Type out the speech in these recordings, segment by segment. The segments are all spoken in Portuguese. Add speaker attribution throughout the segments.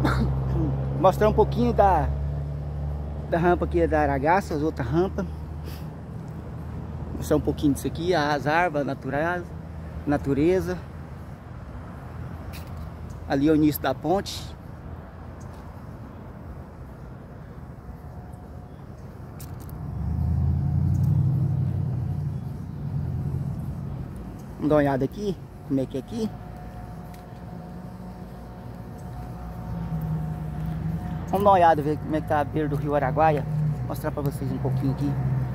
Speaker 1: Mostrar um pouquinho da rampa aqui da Aragaça, as outras rampas. Mostrar um pouquinho disso aqui, as árvores, a natureza. Ali é o início da ponte. Vamos dar uma olhada aqui, como é que é aqui. Vamos dar uma olhada, ver como é que tá a beira do rio Araguaia. Vou mostrar para vocês um pouquinho aqui.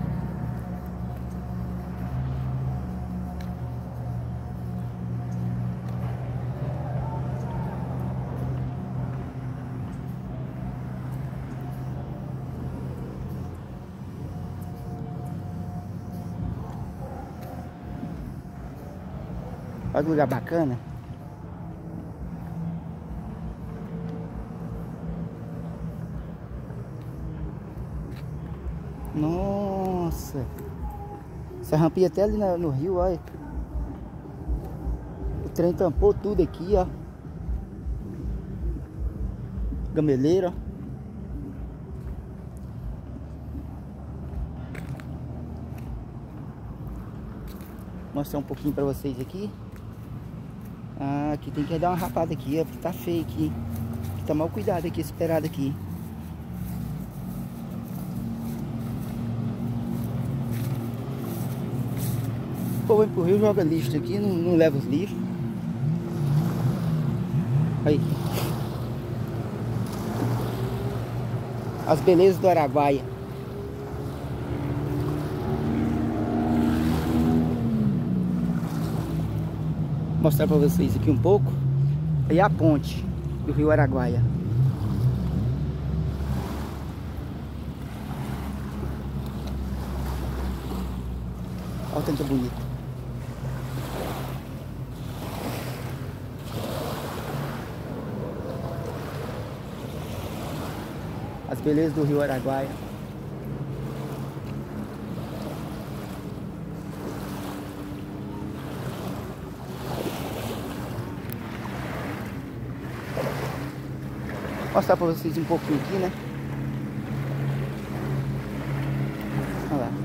Speaker 1: Olha que lugar bacana. Nossa, essa rampinha até ali no rio, olha. O trem tampou tudo aqui, ó. Gameleira. Vou mostrar um pouquinho pra vocês aqui. Ah, aqui tem que dar uma rapada aqui, ó, porque tá feio aqui. Tem que tomar o cuidado aqui, esperado aqui. O povo vem pro rio, joga lixo aqui, não leva os lixos. Aí. As belezas do Araguaia. Vou mostrar pra vocês aqui um pouco. Aí a ponte do rio Araguaia. Olha o tanto bonito. As belezas do rio Araguaia. Vou mostrar pra vocês um pouquinho aqui, né? Olha lá.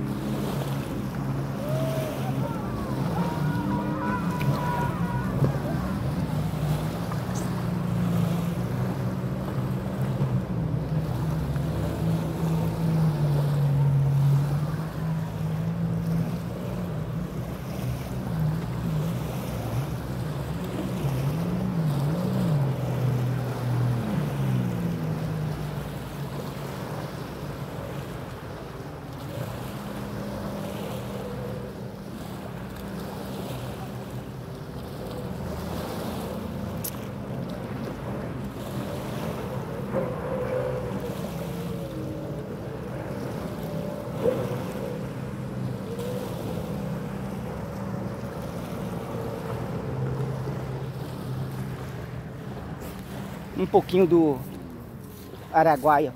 Speaker 1: Um pouquinho do Araguaia.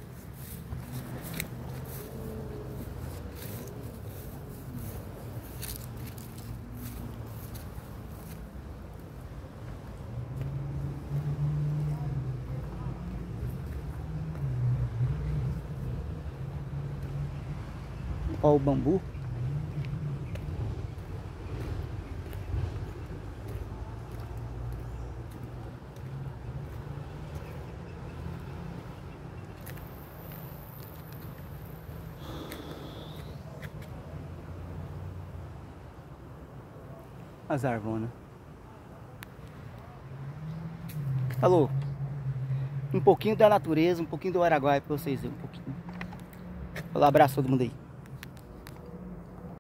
Speaker 1: Olha o bambu. As arvonas. Falou. Um pouquinho da natureza, um pouquinho do Araguaia pra vocês verem um pouquinho. Um abraço a todo mundo aí.